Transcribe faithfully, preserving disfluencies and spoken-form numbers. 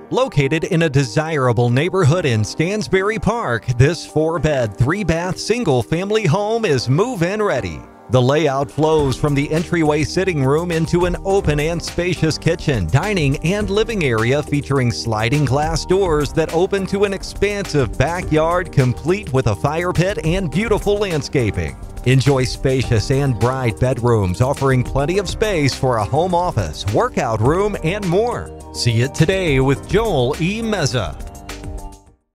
Located in a desirable neighborhood in Stansbury Park, this four-bed, three-bath single-family home is move-in ready. The layout flows from the entryway sitting room into an open and spacious kitchen, dining, and living area featuring sliding glass doors that open to an expansive backyard complete with a fire pit and beautiful landscaping. Enjoy spacious and bright bedrooms offering plenty of space for a home office, workout room, and more. See it today with Joel E. Meza.